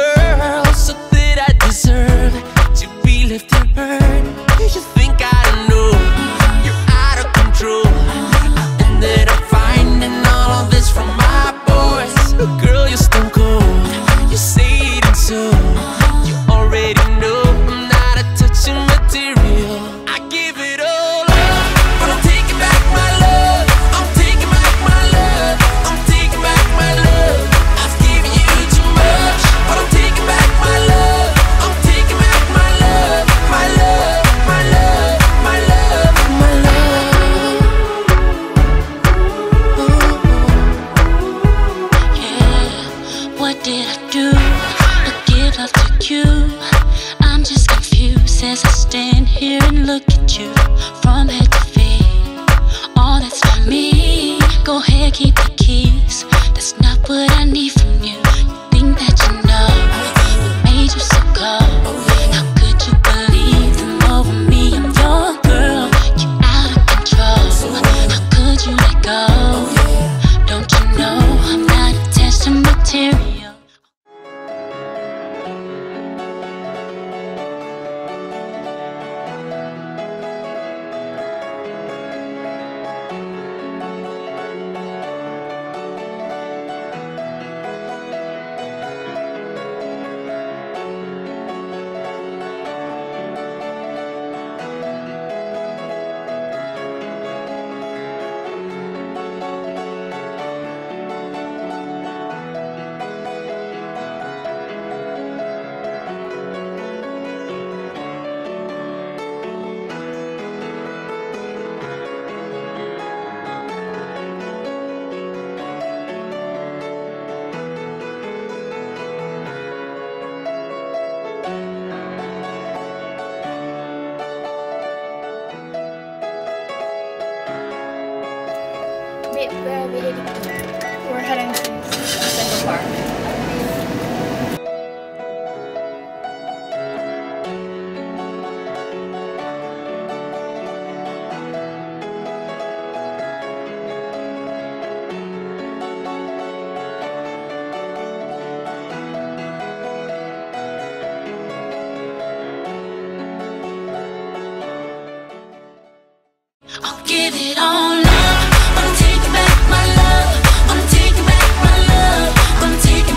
girl, so that I deserve to be left unheard. You think I don't know you're out of control. I ended up finding all of this from my boys. Girl, you're stone cold, you say it and so you already know I'm not a touching material. I give it all up, but I'm taking back my love. I'm taking back my love. I'm taking back my love. I've given you too much, but I'm taking back my love. I'm taking back my love. My love, my love, my love, my love. Yeah, what did I do but give love to you? I'm just confused as I stand here and look at you from head to feet. All that's for me, go ahead, keep the keys. That's not what I need from you. You think that you know what made you so cold? How could you believe them over me? I'm your girl, you out of control. How could you let go? Don't you know I'm not attached to material? Where are we heading to? We're heading to Central Park. I'll give it all up. I'm taking back my love. I'm taking back my love. I'm taking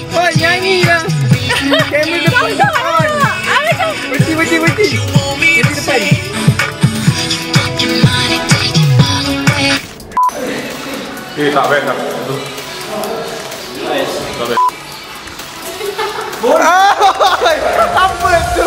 Oh, nyanyi lah. Kamera depan on. Berhenti. Berhenti depan. Tak best lah. Tak best. Apa tu?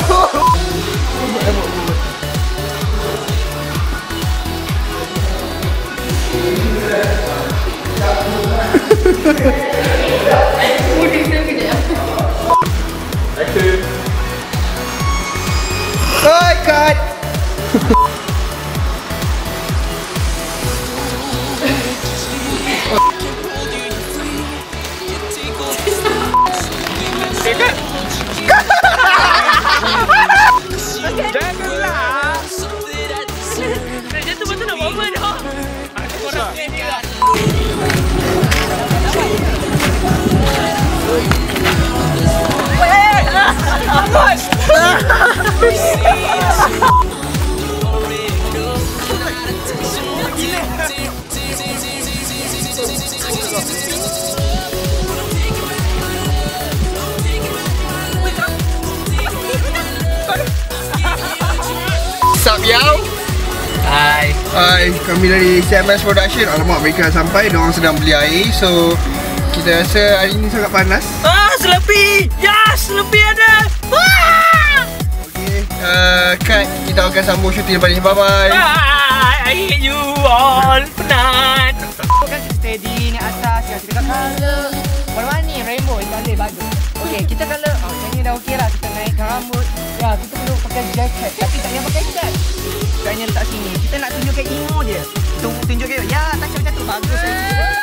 Action. Oi, cut. Janganlah. Dia tu betul nak buat apa dah? Aku korang ni lah. Sup, yo? Hai. Hai, kami dari CMS Production. Alamak, mereka dah sampai. Diorang sedang beli air. So, kita rasa hari ni sangat panas. Selepi! Yes! Selepi ada! Okay, cut. Kita akan sambung syuting lepas ni. Bye-bye. I hate you all. Penat. Kan kita steady ni atas, kita dekat colour. Warna-warni rainbow colour bagus. Okey, kita colour macam ni dah okey lah. Kita naikkan rambut. Ya, kita perlu pakai jacket tapi tak payah pakai cat. Jangan letak sini. Kita nak tunjukkan emo dia. Tunjukkan ya, tak macam tu bagus.